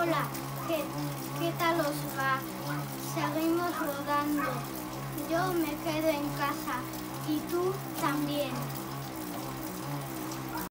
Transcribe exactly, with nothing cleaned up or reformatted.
Hola, ¿qué, qué tal os va? Seguimos rodando. Yo me quedo en casa y tú también.